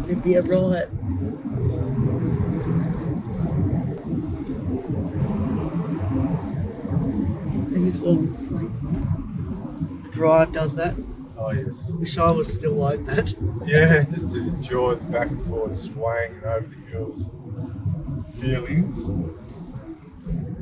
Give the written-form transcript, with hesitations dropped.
Yeah, right. And you've fallen asleep. The drive does that. Oh yes. Wish I was still like that. Yeah, just to enjoy the back and forth swaying and over the hills feelings.